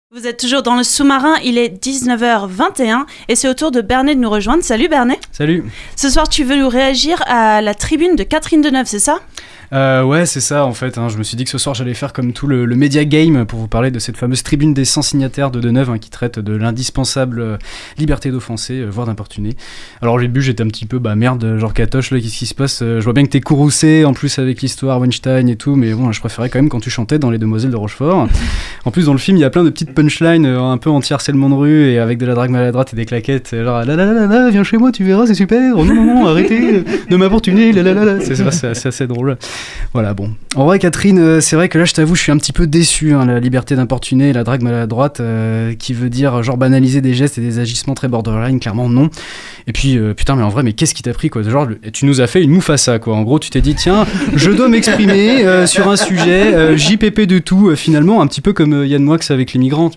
Vous êtes toujours dans le sous-marin, il est 19h21 et c'est au tour de Bernet de nous rejoindre. Salut Bernet. Salut. Ce soir tu veux nous réagir à la tribune de Catherine Deneuve, c'est ça ? Ouais, c'est ça en fait. Je me suis dit que ce soir j'allais faire comme tout le Media Game pour vous parler de cette fameuse tribune des 100 signataires de Deneuve qui traite de l'indispensable liberté d'offenser, voire d'importuner. Alors au début j'étais un petit peu merde, genre Katoche, là, qu'est-ce qui se passe ? Je vois bien que t'es courroucé en plus avec l'histoire Weinstein et tout, mais bon, je préférais quand même quand tu chantais dans Les Demoiselles de Rochefort. En plus dans le film il y a plein de petites punchlines un peu anti-harcèlement de rue et avec de la drague maladroite et des claquettes. Genre là, viens chez moi, tu verras, c'est super. Oh non, arrêtez de m'importuner, c'est assez drôle. Voilà, bon. En vrai, Catherine, c'est vrai que là, je t'avoue, je suis un petit peu déçu. La liberté d'importuner et la drague maladroite, qui veut dire genre banaliser des gestes et des agissements très borderline, clairement non. Et puis, putain, mais en vrai, mais qu'est-ce qui t'a pris, quoi ? Genre, tu nous as fait une Mufasa, quoi. En gros, tu t'es dit, tiens, je dois m'exprimer sur un sujet, JPP de tout, finalement, un petit peu comme Yann Moix avec les migrants.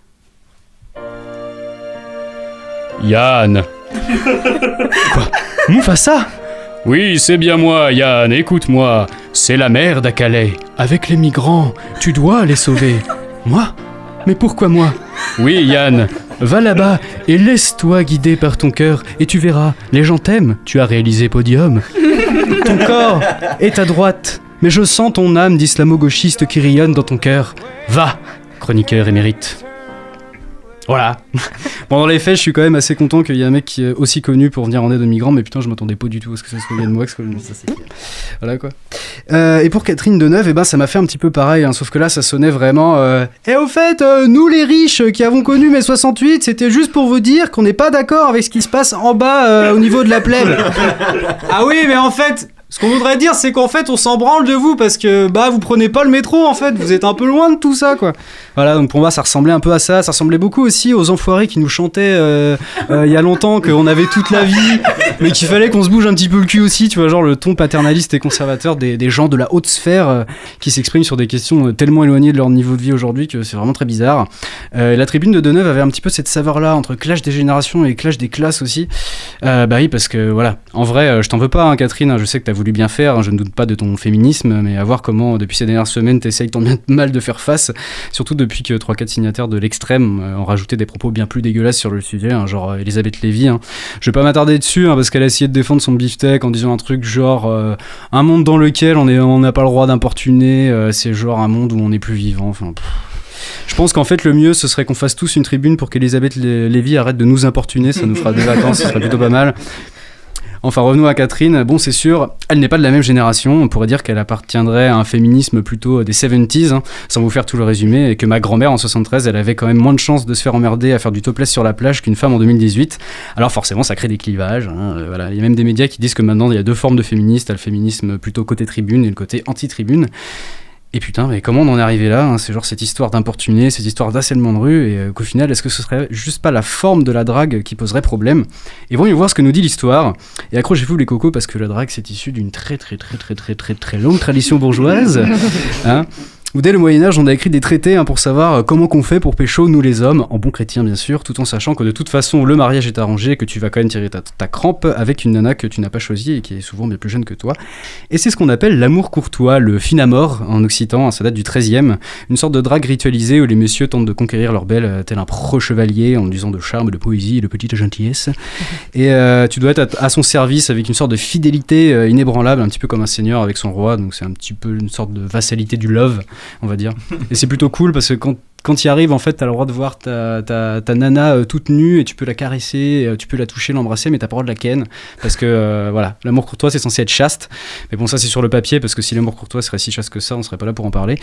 Yann. Quoi ? Mufasa ? Oui, c'est bien moi, Yann, écoute-moi. C'est la merde à Calais. Avec les migrants, tu dois les sauver. Moi ? Mais pourquoi moi ? Oui, Yann. Va là-bas et laisse-toi guider par ton cœur et tu verras, les gens t'aiment, tu as réalisé podium. Ton corps est à droite, mais je sens ton âme d'islamo-gauchiste qui rayonne dans ton cœur. Va, chroniqueur émérite. Voilà. Bon, dans les faits, je suis quand même assez content qu'il y ait un mec qui est aussi connu pour venir en aide aux migrants, mais putain, je m'attendais pas du tout à ce que ça soit Yann Moix. Ça, c'est... Voilà quoi. Et pour Catherine Deneuve, ça m'a fait un petit peu pareil, sauf que là, ça sonnait vraiment. Et au fait, nous les riches qui avons connu mai 68, c'était juste pour vous dire qu'on n'est pas d'accord avec ce qui se passe en bas au niveau de la plèbe. Ah oui, mais en fait. Ce qu'on voudrait dire, c'est qu'en fait, on s'en branle de vous parce que vous prenez pas le métro en fait, vous êtes un peu loin de tout ça quoi. Voilà, donc pour moi, ça ressemblait un peu à ça. Ça ressemblait beaucoup aussi aux enfoirés qui nous chantaient il y a longtemps qu'on avait toute la vie, mais qu'il fallait qu'on se bouge un petit peu le cul aussi, tu vois, genre le ton paternaliste et conservateur des gens de la haute sphère qui s'expriment sur des questions tellement éloignées de leur niveau de vie aujourd'hui que c'est vraiment très bizarre. La tribune de Deneuve avait un petit peu cette saveur-là entre clash des générations et clash des classes aussi. Oui, parce que voilà, en vrai, je t'en veux pas, Catherine, je sais que t'as voulu bien faire, je ne doute pas de ton féminisme, mais à voir comment depuis ces dernières semaines t'essayes tant bien mal de faire face, surtout depuis que 3-4 signataires de l'extrême ont rajouté des propos bien plus dégueulasses sur le sujet, genre Elisabeth Lévy. Je vais pas m'attarder dessus parce qu'elle a essayé de défendre son beefsteak en disant un truc genre un monde dans lequel on n'a pas le droit d'importuner, c'est genre un monde où on n'est plus vivant. Enfin, je pense qu'en fait le mieux ce serait qu'on fasse tous une tribune pour qu'Elisabeth Lévy arrête de nous importuner, ça nous fera des vacances, ce serait plutôt pas mal. Enfin, revenons à Catherine. Bon, c'est sûr, elle n'est pas de la même génération. On pourrait dire qu'elle appartiendrait à un féminisme plutôt des 70s, sans vous faire tout le résumé, et que ma grand-mère, en 73, elle avait quand même moins de chances de se faire emmerder à faire du topless sur la plage qu'une femme en 2018. Alors forcément, ça crée des clivages. Voilà. Il y a même des médias qui disent que maintenant, il y a deux formes de féministes. T'as le féminisme plutôt côté tribune et le côté anti-tribune. Et putain, mais comment on en est arrivé là ? C'est genre cette histoire d'importuner, cette histoire d'harcèlement de rue, et qu'au final, est-ce que ce serait juste pas la forme de la drague qui poserait problème ? Et voyons voir ce que nous dit l'histoire. Et accrochez-vous les cocos, parce que la drague, c'est issu d'une très longue tradition bourgeoise. Où dès le Moyen-Âge, on a écrit des traités pour savoir comment qu'on fait pour pécho, nous les hommes, en bon chrétien bien sûr, tout en sachant que de toute façon, le mariage est arrangé, que tu vas quand même tirer ta crampe avec une nana que tu n'as pas choisie et qui est souvent bien plus jeune que toi. Et c'est ce qu'on appelle l'amour courtois, le fin amour en occitan, ça date du XIIIe, une sorte de drague ritualisée où les messieurs tentent de conquérir leur belle tel un pro-chevalier en usant de charme, de poésie et de petite gentillesse. Et tu dois être à son service avec une sorte de fidélité inébranlable, un petit peu comme un seigneur avec son roi, donc c'est un petit peu une sorte de vassalité du love, on va dire. Et c'est plutôt cool parce que quand tu y arrives, en fait, t'as le droit de voir ta nana toute nue et tu peux la caresser, tu peux la toucher, l'embrasser, mais t'as pas le droit de la ken parce que voilà, l'amour courtois c'est censé être chaste, mais bon, ça c'est sur le papier parce que si l'amour courtois serait si chaste que ça, on serait pas là pour en parler.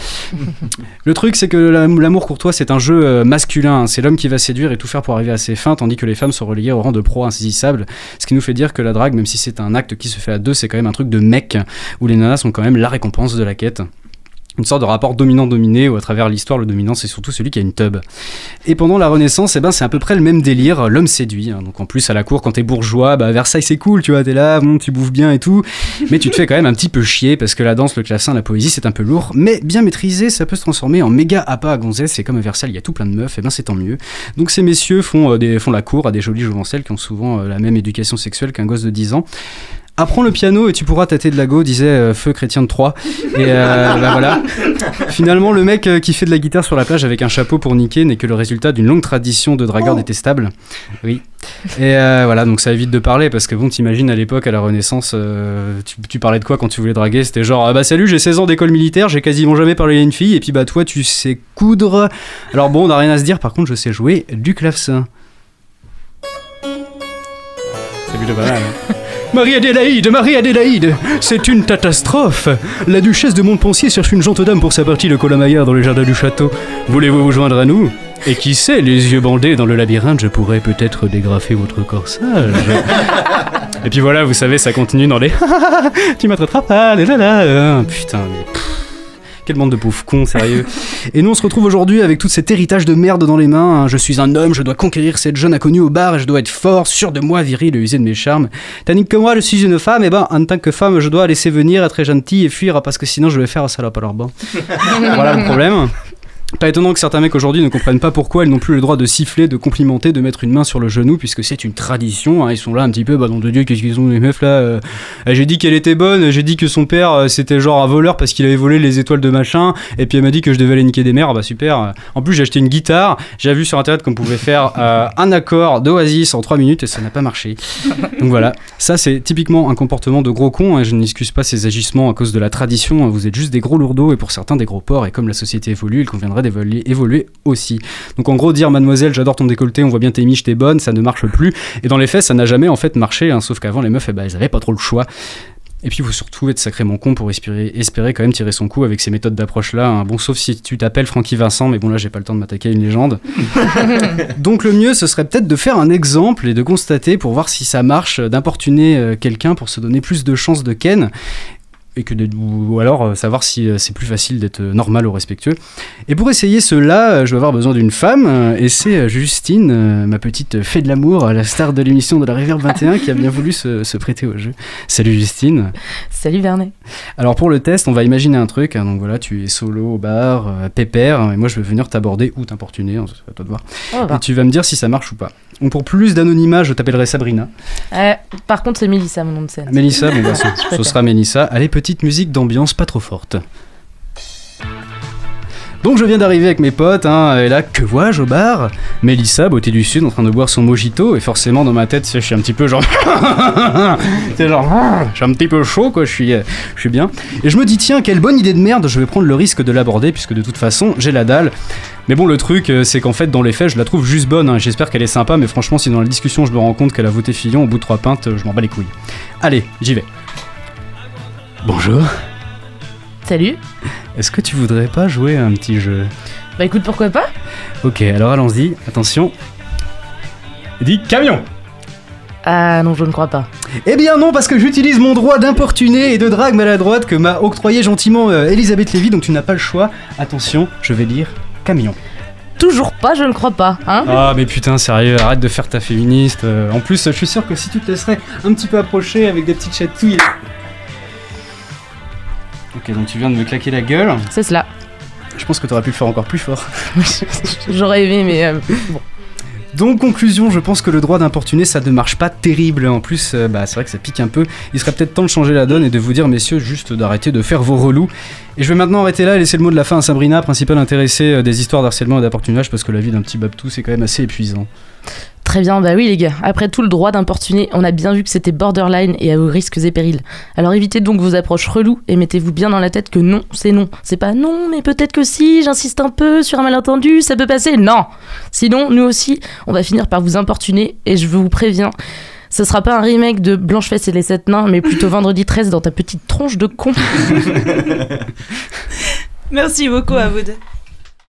Le truc c'est que l'amour courtois c'est un jeu masculin, c'est l'homme qui va séduire et tout faire pour arriver à ses fins, tandis que les femmes sont reléguées au rang de proie insaisissable, ce qui nous fait dire que la drague, même si c'est un acte qui se fait à deux, c'est quand même un truc de mec où les nanas sont quand même la récompense de la quête. Une sorte de rapport dominant-dominé où à travers l'histoire le dominant c'est surtout celui qui a une teub. Et pendant la Renaissance c'est à peu près le même délire, l'homme séduit, donc en plus à la cour quand t'es bourgeois, Versailles c'est cool, tu vois, t'es là, tu bouffes bien et tout, mais tu te fais quand même un petit peu chier parce que la danse, le clavecin, la poésie c'est un peu lourd, mais bien maîtrisé ça peut se transformer en méga appât à gonzesse, et comme à Versailles il y a tout plein de meufs, et c'est tant mieux. Donc ces messieurs font la cour à des jolies jouvencelles qui ont souvent la même éducation sexuelle qu'un gosse de 10 ans. apprends le piano et tu pourras tâter de la go, disait Feu Chrétien de Troyes. Et bah voilà. Finalement, le mec qui fait de la guitare sur la plage avec un chapeau pour niquer n'est que le résultat d'une longue tradition de dragueurs détestables. Oui. Et voilà, donc ça évite de parler parce que bon, t'imagines à l'époque, à la Renaissance, tu parlais de quoi quand tu voulais draguer? C'était genre, bah salut, j'ai 16 ans d'école militaire, j'ai quasiment jamais parlé à une fille, et puis bah toi, tu sais coudre. Alors bon, on n'a rien à se dire, par contre, je sais jouer du clavecin. C'est plutôt pas mal, hein. Marie-Adélaïde, c'est une catastrophe. La duchesse de Montpensier cherche une gente dame pour sa partie de Colamaillard dans les jardins du château. Voulez-vous vous joindre à nous? Et qui sait, les yeux bandés dans le labyrinthe, je pourrais peut-être dégrafer votre corsage. Et puis voilà, vous savez, ça continue dans les tu m'attraperas pas, putain, mais quelle bande de pauvres cons, sérieux. Et nous on se retrouve aujourd'hui avec tout cet héritage de merde dans les mains, hein. Je suis un homme, je dois conquérir cette jeune inconnue au bar et je dois être fort, sûr de moi, viril et user de mes charmes. Tandis que moi je suis une femme, et ben en tant que femme je dois laisser venir, être gentil et fuir parce que sinon je vais faire un salope. Alors bon, voilà le problème. Pas étonnant que certains mecs aujourd'hui ne comprennent pas pourquoi ils n'ont plus le droit de siffler, de complimenter, de mettre une main sur le genou, puisque c'est une tradition, hein. Ils sont là un petit peu, bah nom de Dieu, qu'est-ce qu'ils ont les meufs là, j'ai dit qu'elle était bonne, j'ai dit que son père c'était genre un voleur parce qu'il avait volé les étoiles de machin, et puis elle m'a dit que je devais aller niquer des mères, bah super. En plus j'ai acheté une guitare, j'ai vu sur internet qu'on pouvait faire un accord d'Oasis en 3 minutes et ça n'a pas marché. Donc voilà, ça c'est typiquement un comportement de gros con, hein. Je n'excuse pas ces agissements à cause de la tradition, hein. Vous êtes juste des gros lourdeaux et pour certains des gros porcs, et comme la société évolue, il conviendrait d'évoluer aussi. Donc en gros, dire mademoiselle j'adore ton décolleté, on voit bien tes miches, t'es bonne, ça ne marche plus, et dans les faits ça n'a jamais en fait marché, hein, sauf qu'avant les meufs elles avaient pas trop le choix. Et puis il faut surtout être sacrément con pour espérer quand même tirer son coup avec ces méthodes d'approche là, hein. Bon, sauf si tu t'appelles Francky Vincent, mais bon là j'ai pas le temps de m'attaquer à une légende. Donc le mieux ce serait peut-être de faire un exemple et de constater pour voir si ça marche d'importuner quelqu'un pour se donner plus de chances de ken. Et ou alors savoir si c'est plus facile d'être normal ou respectueux. Et pour essayer cela, je vais avoir besoin d'une femme, et c'est Justine, ma petite fée de l'amour, la star de l'émission de la Reverb 21, qui a bien voulu se prêter au jeu. Salut Justine. Salut Vernet. Alors pour le test, on va imaginer un truc, hein, donc voilà, tu es solo au bar, pépère, et moi je vais venir t'aborder ou t'importuner, hein, c'est à toi de voir. Et tu vas me dire si ça marche ou pas. Donc pour plus d'anonymat, je t'appellerai Sabrina. Par contre, c'est Mélissa, mon nom de scène. Mélissa, bon bah ce sera Mélissa. Allez, petite musique d'ambiance pas trop forte. Donc je viens d'arriver avec mes potes, hein, et là, que vois-je au bar? Mélissa, beauté du sud, en train de boire son mojito, et forcément dans ma tête, je suis un petit peu genre... c'est genre... je suis un petit peu chaud, quoi, je suis bien. Et je me dis, tiens, quelle bonne idée de merde, je vais prendre le risque de l'aborder, puisque de toute façon, j'ai la dalle. Mais bon, le truc, c'est qu'en fait, dans les faits, je la trouve juste bonne, hein. J'espère qu'elle est sympa, mais franchement, si dans la discussion, je me rends compte qu'elle a voté Fillon au bout de 3 pintes, je m'en bats les couilles. Allez, j'y vais. Bonjour. Salut. Est-ce que tu voudrais pas jouer à un petit jeu? Bah écoute, pourquoi pas? Ok, alors allons-y, attention. Dis camion. Ah non, je ne crois pas. Eh bien non, parce que j'utilise mon droit d'importuner et de drague maladroite que m'a octroyé gentiment Elisabeth Lévy, donc tu n'as pas le choix. Attention, je vais dire camion. Toujours pas, je ne crois pas, hein? Ah mais putain, sérieux, arrête de faire ta féministe. En plus, je suis sûr que si tu te laisserais un petit peu approcher avec des petites chatouilles... Ok, donc tu viens de me claquer la gueule. C'est cela. Je pense que t'aurais pu le faire encore plus fort. J'aurais aimé, mais bon. Donc, conclusion, je pense que le droit d'importuner, ça ne marche pas terrible. En plus, c'est vrai que ça pique un peu. Il serait peut-être temps de changer la donne et de vous dire, messieurs, juste d'arrêter de faire vos relous. Et je vais maintenant arrêter là et laisser le mot de la fin à Sabrina, principale intéressée des histoires d'harcèlement et d'importunage, parce que la vie d'un petit babtou, c'est quand même assez épuisant. Très bien, bah oui les gars, après tout le droit d'importuner, on a bien vu que c'était borderline et à vos risques et périls. Alors évitez donc vos approches reloues et mettez-vous bien dans la tête que non, c'est non. C'est pas non, mais peut-être que si, j'insiste un peu sur un malentendu, ça peut passer, non. Sinon, nous aussi, on va finir par vous importuner et je vous préviens, ce sera pas un remake de Blanche-Fesse et les 7 nains, mais plutôt Vendredi 13 dans ta petite tronche de con. Merci beaucoup à vous deux.